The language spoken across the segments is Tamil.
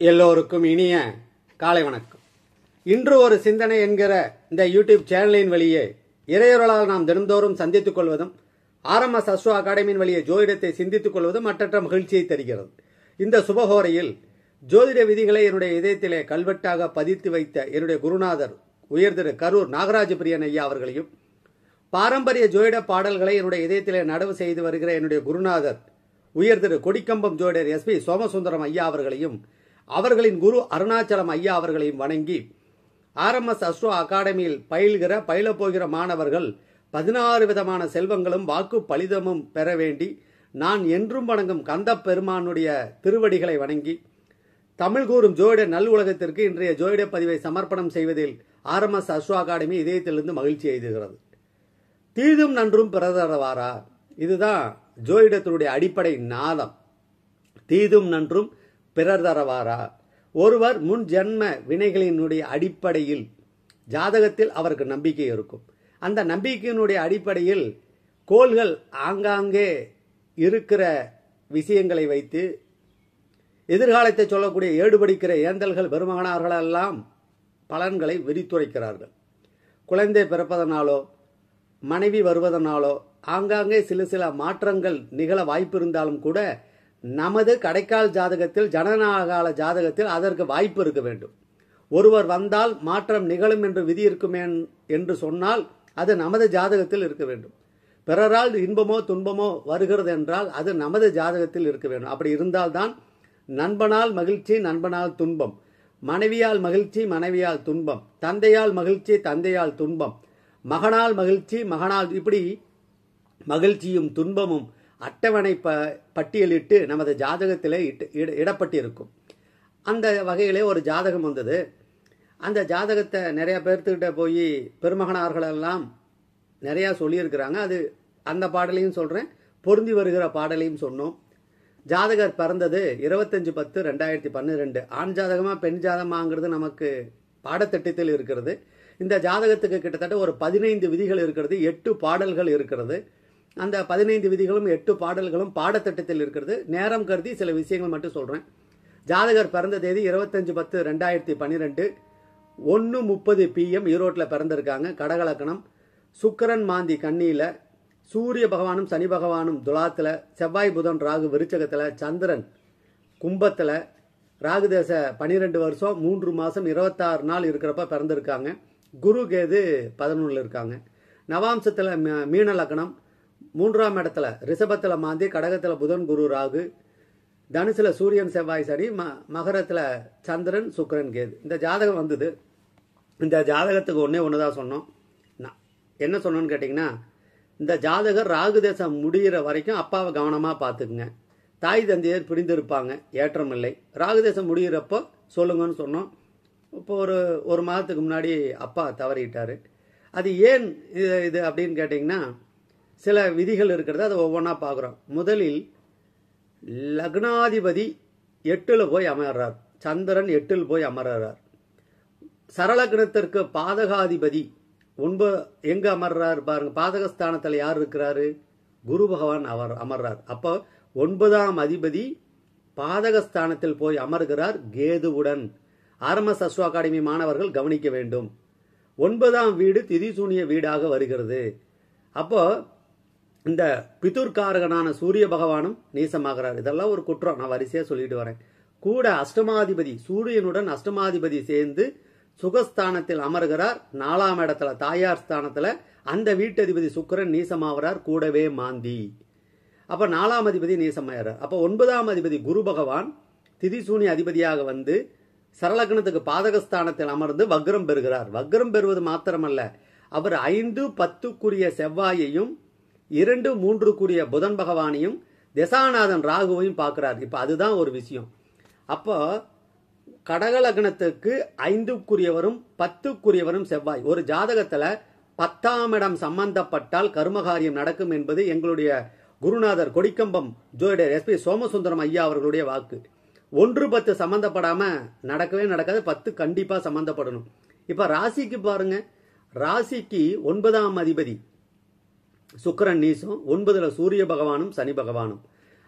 எல்லோருக்கும் இனிய காலை வணக்கம். இன்று ஒரு சிந்தனை என்கிற இந்த யூடியூப் சேனலின் வழியே இறையொருளால் நாம் தினந்தோறும் சந்தித்துக் கொள்வதும் RMS அஸ்ட்ரோ அகாடமியின் வழியே ஜோதிடத்தை சிந்தித்துக் கொள்வதும் மற்றற்ற மகிழ்ச்சியை தருகிறது. இந்த சுபகோரையில் ஜோதிட விதிகளை என்னுடைய இதயத்திலே கல்வெட்டாக பதித்து வைத்த என்னுடைய குருநாதர் உயர் திரு கரூர் நாகராஜ பிரியன் ஐயா அவர்களையும், பாரம்பரிய ஜோதிட பாடல்களை என்னுடைய இதயத்திலே நடவு செய்து வருகிற என்னுடைய குருநாதர் உயர் திரு கொடிக்கம்பம் ஜோதிடர் SP சோமசுந்தரம் ஐயா அவர்களையும், அவர்களின் குரு அருணாச்சலம் ஐயா அவர்களையும் வணங்கி, RMS அஸ்ட்ரோ அகாடமியில் பயிலப் போகிற மாணவர்கள் 16 விதமான செல்வங்களும் வாக்கு பலிதமும் பெற வேண்டி நான் என்றும் வணங்கும் கந்த பெருமானுடைய திருவடிகளை வணங்கி, தமிழ் கூறும் ஜோதிட நல் உலகத்திற்கு இன்றைய ஜோதிட பதிவை சமர்ப்பணம் செய்வதில் RMS அஸ்ட்ரோ அகாடமி இதயத்திலிருந்து மகிழ்ச்சி எய்துகிறது. தீதும் நன்றும் பிறதரவாரா, இதுதான் ஜோதிடத்தினுடைய அடிப்படை நாதம். தீதும் நன்றும் பிறர் தரவாரா. ஒருவர் முன் ஜென்ம வினைகளினுடைய அடிப்படையில் ஜாதகத்தில் அவருக்கு நம்பிக்கை இருக்கும். அந்த நம்பிக்கையினுடைய அடிப்படையில் கோள்கள் ஆங்காங்கே இருக்கிற விஷயங்களை வைத்து எதிர்காலத்தை சொல்லக்கூடிய ஏடுபடிக்கிற ஏந்தல்கள் பெருமகனார்களெல்லாம் பலன்களை விரித்துரைக்கிறார்கள். குழந்தை பிறப்பதனாலோ மனைவி வருவதனாலோ ஆங்காங்கே சில மாற்றங்கள் நிகழ வாய்ப்பு இருந்தாலும் கூட நமது கடைக்கால் ஜாதகத்தில் ஜனநாகால ஜாதகத்தில் அதற்கு வாய்ப்பு இருக்க வேண்டும். ஒருவர் வந்தால் மாற்றம் நிகழும் என்று விதி இருக்குமே என்று சொன்னால் அது நமது ஜாதகத்தில் இருக்க வேண்டும். பிறரால் இன்பமோ துன்பமோ வருகிறது என்றால் அது நமது ஜாதகத்தில் இருக்க வேண்டும். அப்படி இருந்தால்தான் நண்பனால் மகிழ்ச்சி நண்பனால் துன்பம், மனைவியால் மகிழ்ச்சி மனைவியால் துன்பம், தந்தையால் மகிழ்ச்சி தந்தையால் துன்பம், மகனால் மகிழ்ச்சி மகனால், இப்படி மகிழ்ச்சியும் துன்பமும் அட்டவணை பட்டியலிட்டு நமது ஜாதகத்திலே இடப்பட்டிருக்கும். அந்த வகையிலே ஒரு ஜாதகம் வந்தது. அந்த ஜாதகத்தை நிறைய பேர்த்துக்கிட்ட போய் பெருமகனார்களெல்லாம் நிறையா சொல்லியிருக்கிறாங்க. அது அந்த பாடலையும் சொல்கிறேன், பொருந்தி வருகிற பாடலையும் சொன்னோம். ஜாதகர் பிறந்தது 25/10/2012. ஆண் ஜாதகமாக பெண் ஜாதகமாங்கிறது நமக்கு பாடத்திட்டத்தில் இருக்கிறது. இந்த ஜாதகத்துக்கு கிட்டத்தட்ட ஒரு 15 விதிகள் இருக்கிறது, 8 பாடல்கள் இருக்கிறது. அந்த 15 விதிகளும் 8 பாடல்களும் பாடத்திட்டத்தில் இருக்கிறது. நேரம் கருதி சில விஷயங்கள் மட்டும் சொல்கிறேன். ஜாதகர் பிறந்த தேதி 25/10/2012 1:30 PM ஈரோட்டில் பிறந்திருக்காங்க. கடகலக்கணம். சுக்கிரன் மாந்தி கன்னியில், சூரிய பகவானும் சனி பகவானும் துலாத்தில், செவ்வாய் புதன் ராகு விருச்சகத்தில், சந்திரன் கும்பத்தில், ராகு தேச 12 வருஷம் 3 மாதம் 26 நாள் இருக்கிறப்ப பிறந்திருக்காங்க. குரு கேது 11 இருக்காங்க. நவாம்சத்தில் மீன லக்கணம், 3ஆம் இடத்துல ரிஷபத்தில் மாந்தி, கடகத்தில் புதன் குரு ராகு, தனுசுல சூரியன் செவ்வாய் சனி, மகரத்தில் சந்திரன் சுக்கிரன் கேது. இந்த ஜாதகம் வந்தது. இந்த ஜாதகத்துக்கு ஒன்று தான் சொன்னோம். என்ன சொன்னோன்னு கேட்டிங்கன்னா, இந்த ஜாதகர் ராகு தேசம் முடிகிற வரைக்கும் அப்பாவை கவனமாக பார்த்துக்குங்க. தாய் தந்தையர் பிரிந்திருப்பாங்க, ஏற்றம் இல்லை. ராகு தேசம் முடிகிறப்போ சொல்லுங்கன்னு சொன்னோம். இப்போ ஒரு மாதத்துக்கு முன்னாடி அப்பா தவறிட்டார். அது ஏன் இது அப்படின்னு கேட்டிங்கன்னா, சில விதிகள் இருக்கிறது, அதை ஒவ்வொன்றா பார்க்குறோம். முதலில் லக்னாதிபதி 8ல் போய் அமர்றார். சந்திரன் 8ல் போய் அமர்றார். சரலக்னத்திற்கு பாதகாதிபதி எங்க அமர்றார் பாருங்க. பாதகஸ்தானத்தில் யார் இருக்கிறாரு? குரு பகவான் அமர்றார். அப்போ 9ஆம் அதிபதி பாதகஸ்தானத்தில் போய் அமர்கிறார் கேதுவுடன். RMS அஸ்ட்ரோ அகாடமி மாணவர்கள் கவனிக்க வேண்டும். 9ஆம் வீடு திதிசூனிய வீடாக வருகிறது. அப்போ இந்த பிதுர்காரகனான சூரிய பகவானும் நீசமாகிறார். இதெல்லாம் ஒரு குற்றம், நான் வரிசையாக சொல்லிட்டு வரேன். கூட அஷ்டமாதிபதி சூரியனுடன் அஷ்டமாதிபதி சேர்ந்து சுகஸ்தானத்தில் அமர்கிறார். 4ஆம் இடத்துல தாயார் ஸ்தானத்தில் அந்த வீட்டதிபதி சுக்கிரன் நீசமாகிறார், கூடவே மாந்தி. அப்போ 4ஆம் அதிபதி நீசமாகிறார். அப்போ 9ஆம் அதிபதி குரு பகவான் திதிசூனிய அதிபதியாக வந்து சரலக்னத்துக்கு பாதகஸ்தானத்தில் அமர்ந்து வக்ரம் பெறுகிறார். வக்ரம் பெறுவது மாத்திரமல்ல, அவர் 5, 10 செவ்வாயையும் 2, 3 புதன் பகவானையும் திசாநாதன் ராகுவையும் பார்க்கிறார். இப்போ அதுதான் ஒரு விஷயம். அப்போ கடகலக்னத்துக்கு 5 10 செவ்வாய். ஒரு ஜாதகத்தில் 10ஆம் இடம் சம்பந்தப்பட்டால் கர்மகாரியம் நடக்கும் என்பது எங்களுடைய குருநாதர் கொடிக்கம்பம் ஜோதிடர் SP சோமசுந்தரம் ஐயா அவர்களுடைய வாக்கு. 1, 10 சம்பந்தப்படாம நடக்கவே நடக்காது. 10 கண்டிப்பா சம்பந்தப்படணும். இப்ப ராசிக்கு பாருங்க. ராசிக்கு 9ஆம் அதிபதி சுக்கிரன் நீசம், 9ல் சூரிய பகவானும் சனி பகவானும்.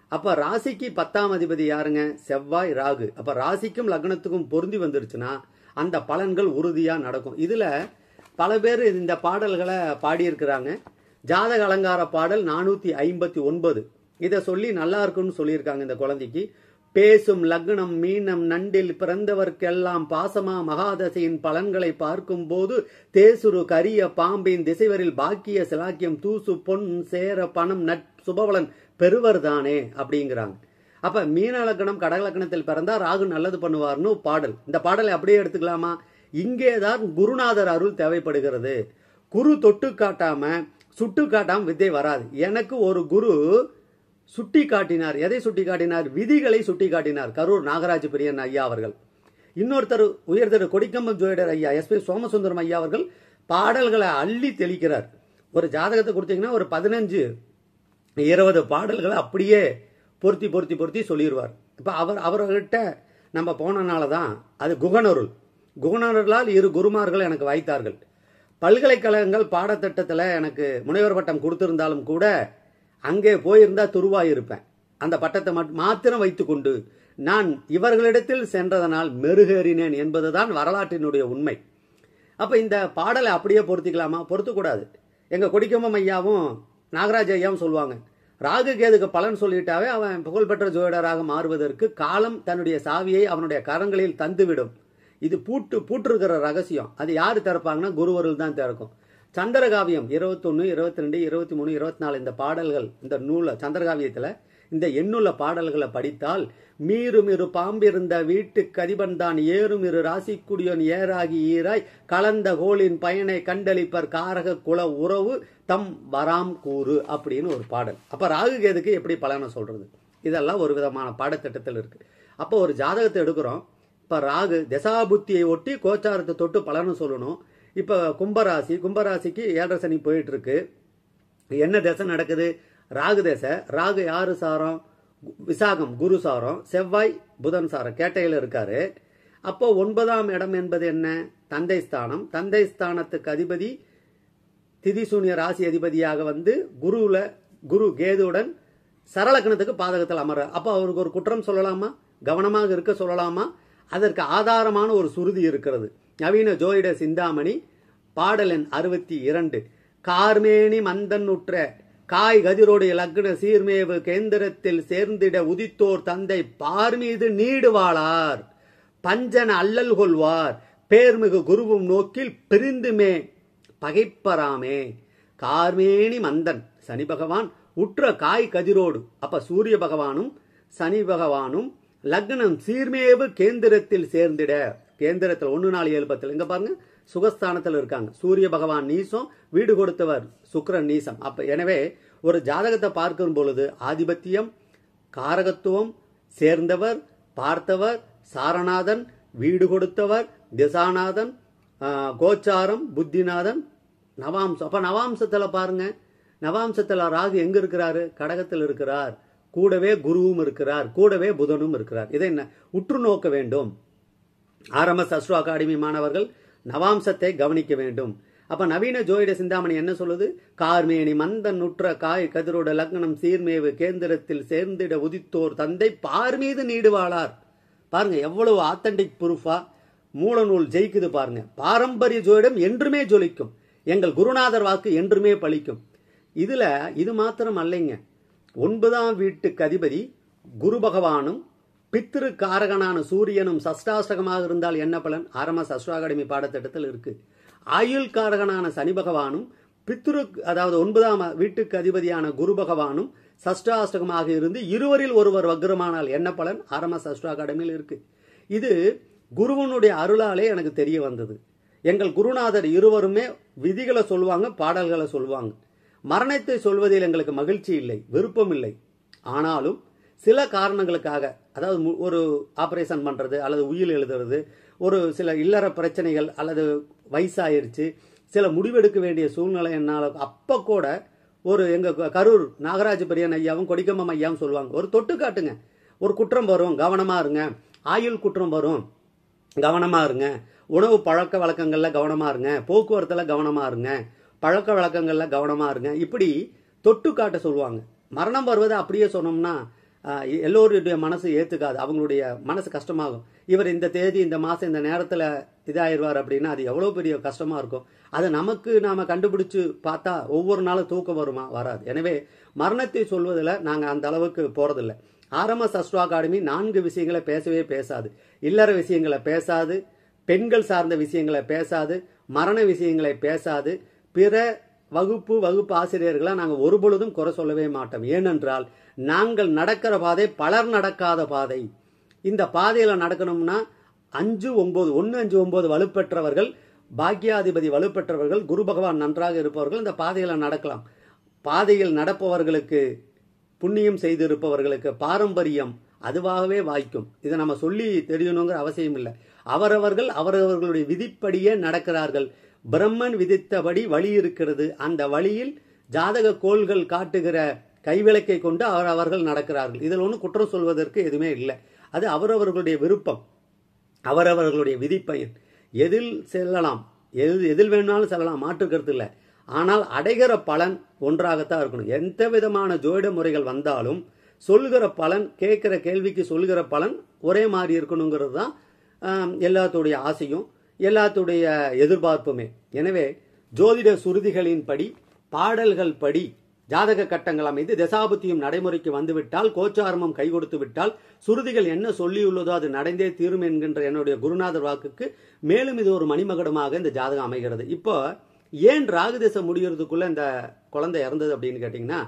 அப்ப ராசிக்கு 10ஆம் அதிபதி யாருங்க? செவ்வாய், ராகு. அப்ப ராசிக்கும் லக்னத்துக்கும் பொருந்தி வந்துருச்சுன்னா அந்த பலன்கள் உறுதியா நடக்கும். இதுல பல பேர் இந்த பாடல்களை பாடியிருக்கிறாங்க. ஜாதக அலங்கார பாடல் 459 இதை சொல்லி நல்லா இருக்குன்னு சொல்லியிருக்காங்க. இந்த குழந்தைக்கு பேசும் லக்னம் மீனம் நண்டில் பிறந்தவர்க்கெல்லாம் பாசமா மகாதசையின் பலன்களை பார்க்கும் போது தேசுரு கரிய பாம்பின் திசைவரில் பாக்கிய சிலாக்கியம் தூசு பொன் சேர பணம் சுபவலன் பெறுவர் தானே அப்படிங்கிறாங்க. அப்ப மீன லக்னம் கடக லக்னத்தில் பிறந்தா ராகு நல்லது பண்ணுவார்னு பாடல். இந்த பாடலை அப்படியே எடுத்துக்கலாமா? இங்கேதான் குருநாதர் அருள் தேவைப்படுகிறது. குரு தொட்டு காட்டாம சுட்டு காட்டாம வித்தை வராது. எனக்கு ஒரு குரு சுட்டி காட்டினார். எதை சுட்டி காட்டினார்? விதிகளை சுட்டி காட்டினார். கரூர் நாகராஜ பிரியன் ஐயா அவர்கள். இன்னொருத்தர் உயர்தரு கொடிக்கம்பம் ஜோதிடர் ஐயா SP சோமசுந்தரம் ஐயா அவர்கள் பாடல்களை அள்ளி தெளிக்கிறார். ஒரு ஜாதகத்தை கொடுத்தீங்கன்னா ஒரு 15-20 பாடல்களை அப்படியே பொருத்தி பொருத்தி பொருத்தி சொல்லிடுவார். இப்ப அவர்கிட்ட நம்ம போனனால தான் அது குகனருள். குகனருளால் 2 குருமார்கள் எனக்கு வாய்த்தார்கள். பல்கலைக்கழகங்கள் பாடத்திட்டத்தில் எனக்கு முனைவர் பட்டம் கொடுத்திருந்தாலும் கூட அங்கே போயிருந்தா துருவாயிருப்பேன். அந்த பட்டத்தை மாத்திரம் வைத்துக்கொண்டு நான் இவர்களிடத்தில் சென்றதனால் மெருகேறினேன் என்பதுதான் வரலாற்றினுடைய உண்மை. அப்ப இந்த பாடலை அப்படியே பொருத்திக்கலாமா? பொருத்தக்கூடாது. எங்க கொடிக்கம்பம் ஐயாவும் நாகராஜ ஐயாவும் சொல்லுவாங்க, ராகு கேதுக்கு பலன் சொல்லிட்டாவே அவன் புகழ்பெற்ற ஜோதிடராக மாறுவதற்கு காலம் தன்னுடைய சாவியை அவனுடைய கரங்களில் தந்துவிடும். இது பூட்டிருக்கிற ரகசியம். அது யாரு திறப்பாங்கன்னா குருவருள் தான் திறக்கும். சந்திரகாவியம் 21, 22, 23, 24 இந்த பாடல்கள், இந்த நூல சந்திரகாவியத்துல இந்த எண்ணுள்ள பாடல்களை படித்தால் மீறுமிரு பாம்பிருந்த வீட்டு கதிபன் தான் ஏறுமிரு ராசிக்குடியோன் ஏறாகி ஈராய் கலந்த கோளின் பயனை கண்டளிப்பர் காரக குல உறவு தம் வராம் கூறு அப்படின்னு ஒரு பாடல். அப்ப ராகு கேதுக்கு எப்படி பலனை சொல்றது? இதெல்லாம் ஒரு விதமான பாடத்திட்டத்தில் இருக்கு. அப்போ ஒரு ஜாதகத்தை எடுக்கிறோம். இப்ப ராகு தசாபுத்தியை ஒட்டி கோச்சாரத்தை தொட்டு பலனை சொல்லணும். இப்ப கும்பராசிக்கு 7.5 சனி போயிட்டு இருக்கு. என்ன தசை நடக்குது? ராகு தசை. ராகு யாரு சாரம்? விசாகம் குரு சாரம், செவ்வாய் புதன் சாரம், கேட்டையில இருக்காரு. அப்போ 9ஆம் இடம் என்பது என்ன? தந்தை ஸ்தானம். தந்தை ஸ்தானத்துக்கு அதிபதி திதிசூன்ய ராசி அதிபதியாக வந்து குரு கேதுவுடன் சரலக்கணத்துக்கு பாதகத்தில் அமர. அப்போ அவருக்கு ஒரு குற்றம் சொல்லலாமா? கவனமாக இருக்க சொல்லலாமா? அதற்கு ஆதாரமான ஒரு சுருதி இருக்கிறது. நவீன ஜோதிட சிந்தாமணி பாடல் எண் 62. கார்மேனி மந்தன் உற்ற காய் கதிரோடைய லக்ன சீர்மேவு கேந்திரத்தில் சேர்ந்திட உதித்தோர் தந்தை பார்மீது நீடுவாளார் பஞ்சன அல்லல் கொள்வார் பேர்மிகு குருவும் நோக்கில் பிரிந்துமே பகைப்பராமே. கார்மேனி மந்தன் சனி பகவான் உற்ற காய் கதிரோடு. அப்ப சூரிய பகவானும் சனி பகவானும் லக்னம் சீர்மேவு கேந்திரத்தில் சேர்ந்திட. கேந்திரத்தில் 1, 4, 7, 10 இங்க பாருங்க சுகஸ்தானத்தில் இருக்காங்க. சூரிய பகவான் நீசம், வீடு கொடுத்தவர் சுக்கிரன் நீசம். அப்ப எனவே ஒரு ஜாதகத்தை பார்க்கும் பொழுது ஆதிபத்தியம், காரகத்துவம், சேர்ந்தவர், பார்த்தவர், சாரநாதன், வீடு கொடுத்தவர், திசாநாதன், கோச்சாரம், புத்திநாதன், நவாம்சம். அப்ப நவாம்சத்துல பாருங்க, நவாம்சத்துல ராகு எங்க இருக்கிறாரு? கடகத்தில் இருக்கிறார். கூடவே குருவும் இருக்கிறார், கூடவே புதனும் இருக்கிறார். இதை என்ன உற்று நோக்க வேண்டும். RMS அஸ்ட்ரோ அகாடமி மாணவர்கள் நவாம்சத்தை கவனிக்க வேண்டும். அப்ப நவீன ஜோதிட சிந்தாமணி என்ன சொல்லுது? கார்மேனி மந்தன் உற்ற காய் கதிரோட லக்னம் சீர்மேவு கேந்திரத்தில் சேர்ந்திட உதித்தோர் தந்தை பார்மீது நீடுவாளார். பாருங்க எவ்வளவு ஆத்தன்டிக் ப்ரூஃபா மூலநூல் ஜெயிக்குது பாருங்க. பாரம்பரிய ஜோதிடம் என்றுமே ஜொலிக்கும். எங்கள் குருநாதர் வாக்கு என்றுமே பலிக்கும். இதுல இது மாத்திரம் அல்லைங்க. 9ஆம் வீட்டுக்கு அதிபதி குரு பகவானும் பித்திரு காரகனான சூரியனும் சஷ்டாஷ்டகமாக இருந்தால் என்ன பலன்? RMS அஸ்ட்ரோ அகாடமி பாடத்திட்டத்தில் இருக்கு. ஆயுள் காரகனான சனி பகவானும் பித்ரு அதாவது 9ஆம் வீட்டுக்கு அதிபதியான குரு பகவானும் சஷ்டாஷ்டகமாக இருந்து இருவரில் ஒருவர் வக்ரமானால் என்ன பலன்? RMS அஸ்ட்ரோ அகாடமியில் இருக்கு. இது குருவனுடைய அருளாலே எனக்கு தெரிய வந்தது. எங்கள் குருநாதர் இருவருமே விதிகளை சொல்லுவாங்க, பாடல்களை சொல்லுவாங்க. மரணத்தை சொல்வதில் எங்களுக்கு மகிழ்ச்சி இல்லை, விருப்பம் இல்லை. ஆனாலும் சில காரணங்களுக்காக, அதாவது ஒரு ஆபரேஷன் பண்றது அல்லது உயில் எழுதுறது, ஒரு சில இல்லற பிரச்சனைகள் அல்லது வயசாயிருச்சு, சில முடிவெடுக்க வேண்டிய சூழ்நிலை என்னால் அப்ப கூட ஒரு எங்க கரூர் நாகராஜ பெரியன் ஐயாவும் கொடிக்கம்பம் ஐயாவும் சொல்லுவாங்க, ஒரு தொட்டு காட்டுங்க, ஒரு குற்றம் வரும் கவனமா இருங்க, ஆயுள் குற்றம் வரும் கவனமா இருங்க, உணவு பழக்க வழக்கங்கள்ல கவனமா இருங்க, போக்குவரத்துல கவனமா இருங்க, பழக்க வழக்கங்கள்ல கவனமா இருங்க, இப்படி தொட்டு காட்ட சொல்லுவாங்க. மரணம் வருவதை அப்படியே சொன்னோம்னா எல்லோருடைய மனசு ஏத்துக்காது, அவங்களுடைய மனசு கஷ்டமாகும். இவர் இந்த தேதி இந்த மாசம் இந்த நேரத்துல இதாயிருவார் அப்படின்னா அது எவ்வளவு பெரிய கஷ்டமா இருக்கும். அதை நாம கண்டுபிடிச்சு பார்த்தா ஒவ்வொரு நாளும் தூக்கம் வருமா? வராது. எனவே மரணத்தை சொல்வதில் நாங்க அந்த அளவுக்கு போறதில்லை. ஆர்எம்எஸ் அஸ்ட்ரோ அகாடமி 4 விஷயங்களை பேசவே பேசாது. இல்லற விஷயங்களை பேசாது, பெண்கள் சார்ந்த விஷயங்களை பேசாது, மரண விஷயங்களை பேசாது. பிற வகுப்பு ஆசிரியர்களை நாங்கள் ஒருபொழுதும் குறை சொல்லவே மாட்டோம். ஏனென்றால் நாங்கள் நடக்கிற பாதை பலர் நடக்காத பாதை. இந்த பாதையில நடக்கணும்னா 1, 5, 9 வலுப்பெற்றவர்கள், பாக்கியாதிபதி வலுப்பெற்றவர்கள், குரு பகவான் நன்றாக இருப்பவர்கள் இந்த பாதையில நடக்கலாம். பாதையில் நடப்பவர்களுக்கு, புண்ணியம் செய்திருப்பவர்களுக்கு பாரம்பரியம் அதுவாகவே வாய்க்கும். இதை நம்ம சொல்லி தெரியணுங்கிற அவசியம் இல்லை. அவரவர்களுடைய விதிப்படியே நடக்கிறார்கள். பிரம்மன் விதித்தபடி வழி இருக்கிறது. அந்த வழியில் ஜாதக கோள்கள் காட்டுகிற கைவிளக்கை கொண்டு அவர்கள் நடக்கிறார்கள். இதில் ஒன்றும் குற்றம் சொல்வதற்கு எதுவுமே இல்லை. அது அவரவர்களுடைய விருப்பம், அவரவர்களுடைய விதிப்பயன். எதில் செல்லலாம், எதில் வேணாலும் செல்லலாம், மாற்று கருத்து இல்லை. ஆனால் அடைகிற பலன் ஒன்றாகத்தான் இருக்கணும். எந்த விதமான ஜோதிட முறைகள் வந்தாலும் சொல்கிற பலன், கேட்கிற கேள்விக்கு சொல்கிற பலன் ஒரே மாதிரி இருக்கணுங்கிறது தான் எல்லாத்துடைய ஆசையும் எல்லாத்துடைய எதிர்பார்ப்புமே. எனவே ஜோதிட சுருதிகளின் படி, பாடல்கள் படி ஜாதக கட்டங்கள் அமைந்து தசாபுத்தியும் நடைமுறைக்கு வந்துவிட்டால், கோச்சாரமும் கை கொடுத்து விட்டால், சுருதிகள் என்ன சொல்லியுள்ளதோ அது நடந்தே தீரும் என்கின்ற என்னுடைய குருநாதர் வாக்குக்கு மேலும் இது ஒரு மணிமகுடமாக இந்த ஜாதகம் அமைகிறது. இப்போ ஏன் ராகுதசை முடிகிறதுக்குள்ள இந்த குழந்தை இறந்தது அப்படின்னு கேட்டீங்கன்னா,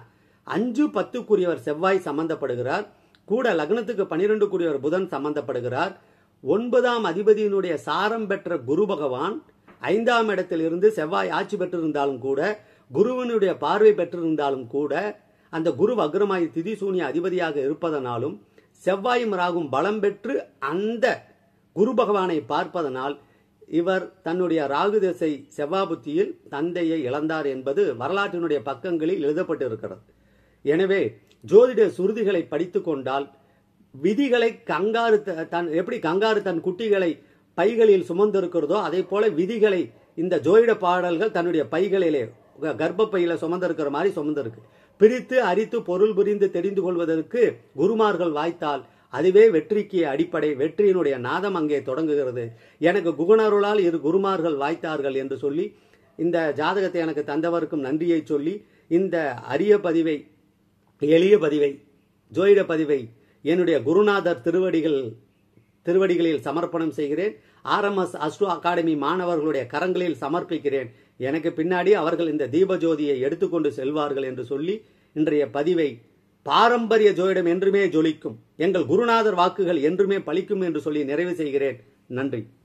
5-10 செவ்வாய் சம்பந்தப்படுகிறார். கூட லக்னத்துக்கு 12 புதன் சம்பந்தப்படுகிறார். 9ஆம் அதிபதியினுடைய சாரம் பெற்ற குரு பகவான் 5ஆம் இடத்தில் இருந்து செவ்வாய் ஆட்சி பெற்றிருந்தாலும் கூட, குருவனுடைய பார்வை பெற்றிருந்தாலும் கூட, அந்த குரு வக்ரமாய் திதி சூனிய அதிபதியாக இருப்பதனாலும் செவ்வாயும் ராகும் பலம் பெற்று அந்த குரு பகவானை பார்ப்பதனால் இவர் தன்னுடைய ராகு திசை செவ்வாய் புத்தியில் தந்தையை இழந்தார் என்பது வரலாற்றினுடைய பக்கங்களில் எழுதப்பட்டிருக்கிறது. எனவே ஜோதிட சுருதிகளை படித்து கொண்டால் விதிகளை எப்படி கங்காரு தன் குட்டிகளை பைகளில் சுமந்திருக்கிறதோ அதே போல விதிகளை இந்த ஜோதிட பாடல்கள் தன்னுடைய பைகளிலே, கர்ப்பப்பையில சுமந்திருக்கிற மாதிரி சுமந்திருக்கு. பிரித்து அரித்து பொருள் புரிந்து தெரிந்து கொள்வதற்கு குருமார்கள் வாய்த்தால் அதுவே வெற்றிக்கு அடிப்படை. வெற்றியினுடைய நாதம் அங்கே தொடங்குகிறது. எனக்கு குகணருளால் 2 குருமார்கள் வாய்த்தார்கள் என்று சொல்லி இந்த ஜாதகத்தை எனக்கு தந்தவருக்கும் நன்றியை சொல்லி இந்த அரிய பதிவை, எளிய பதிவை, ஜோதிட பதிவை என்னுடைய குருநாதர் திருவடிகளில் சமர்ப்பணம் செய்கிறேன். ஆர்எம்எஸ் அஸ்ட்ரோ அகாடமி மாணவர்களுடைய கரங்களில் சமர்ப்பிக்கிறேன். எனக்கு பின்னாடி அவர்கள் இந்த தீபஜோதியை எடுத்துக்கொண்டு செல்வார்கள் என்று சொல்லி இன்றைய பதிவை, பாரம்பரிய ஜோதிடம் என்றுமே ஜொலிக்கும், எங்கள் குருநாதர் வாக்குகள் என்றுமே பலிக்கும் என்று சொல்லி நிறைவு செய்கிறேன். நன்றி.